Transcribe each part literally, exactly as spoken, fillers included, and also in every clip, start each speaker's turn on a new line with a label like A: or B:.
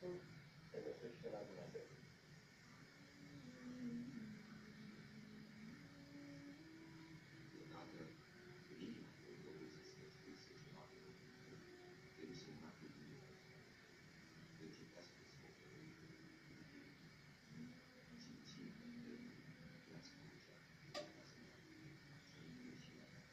A: Restul se găsește la Dumnezeu.
B: Deodată, inima Teodorului se scățuise ceva de rău. Dăduse un act duminicos. Începea să descopere iubirea. Simțind că viața crucea, putea să meargă, să umble și la ea.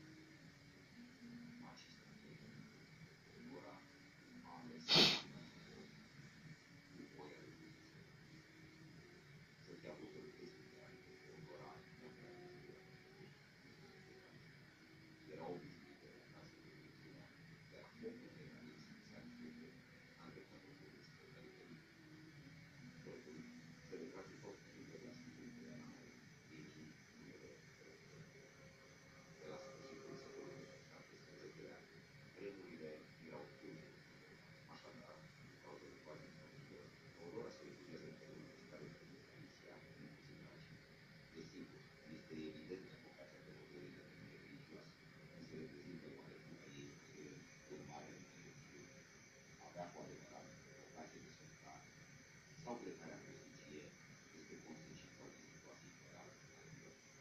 B: Acesta Teodor, Teodora, a ales inima să Teodor, cu voia lui Dumnezeu. Să fie hotărât este chiar că Teodora nu avea iubirea pentru Dumnezeu de casă. Era obișnuită la casă de Dumnezeu, iar focul pe care îl simțea Teodor a îndreptat-o totuși spre periferie. Mărturii se retrage tot întâlnească printre anale legii numelor Teodor. De la sfârșitul secolului șaptesprezece ani, vremurile erau tulbure. Așadar, din cauza de paznic familiilor, Teodora se refugiază într-un oraș care trăie Tunisia în puținași. Desigur, este evidentă vocația Teodorii de femeie religioasă, când se reprezintă oarecum a ei în urmarea numele Fiului. Avea cu adevărat vocație de sărutare, sau plecarea în pustie este consecința unei situații ideale a vieții.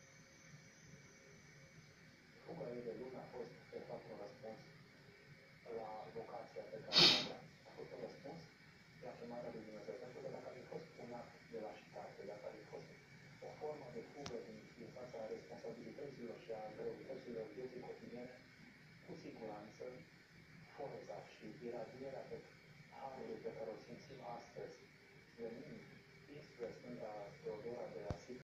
A: Fuga ei de lume a fost, de fapt, un răspuns la vocația pe care o avea. A fost un răspuns la chemarea lui Dumnezeu. Pentru că dacă ar fi fost un act de lașitate, dacă ar fi fost o formă de fugă din, din fața responsabilităților și a greutăților vieții cotidiene, cu siguranță, forța și iradierea pe harului pe care o simțim astăzi, venind